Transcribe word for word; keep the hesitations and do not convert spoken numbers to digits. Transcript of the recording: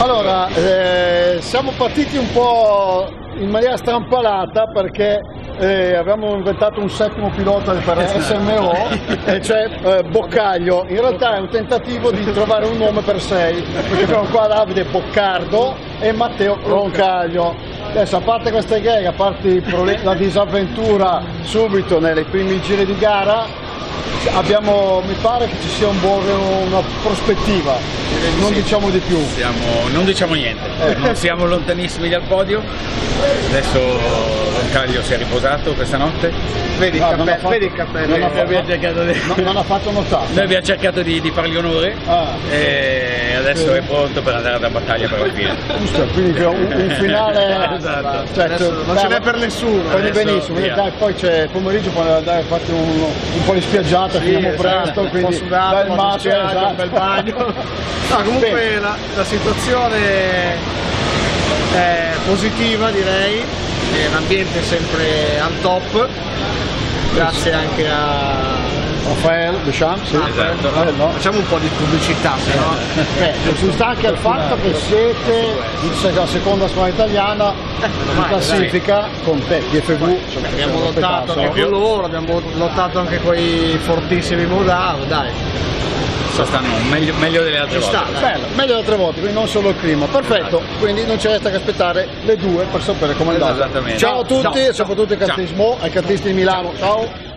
Allora, eh, siamo partiti un po' in maniera strampalata perché eh, abbiamo inventato un settimo pilota per S M O, e cioè eh, Boccaglio. In realtà è un tentativo di trovare un nome per sei, perché abbiamo qua Davide Boccardo e Matteo Roncaglio. Adesso, a parte queste gag, a parte i problemi, la disavventura subito nei primi giri di gara, abbiamo, mi pare che ci sia un buon, una prospettiva, non sì, diciamo di più. Siamo, non diciamo niente, eh. non siamo lontanissimi dal podio. Adesso Roncaglio si è riposato questa notte. Vedi il ah, cappello, fatto, vedi il cappello. Non, non, abbiamo cercato di... non, non ha fatto notare. Noi abbiamo cercato di, di fargli onore ah. e adesso sì. è pronto per andare alla battaglia per la fine. Giusto, quindi un, un finale esatto. cioè, adesso, non ce n'è per nessuno. Quindi benissimo, dai, poi c'è il pomeriggio, puoi andare a fare un, un po' di spiaggiata, sì, finiamo esatto. presto, quindi un po' sudato, bel mare, esatto. un bel bagno. No, comunque la, la situazione è positiva, direi, l'ambiente è sempre al top, grazie anche a Raffaele Deschamps, sì. esatto. no? Facciamo un po' di pubblicità, se no. Eh, ci sta anche il fatto che siete la seconda squadra italiana in classifica con te, P F V. Cioè, abbiamo lottato anche con loro, abbiamo lottato anche con i fortissimi Moldavo, dai. Stanno meglio, meglio delle altre sta, volte. Bello, meglio delle altre volte, quindi non solo il clima. Perfetto, esatto. Quindi non c'è resta che aspettare le due per sapere come andare. Esattamente. Ciao a tutti, ciao, e soprattutto ai cartisti, ai cartisti di Milano. Ciao.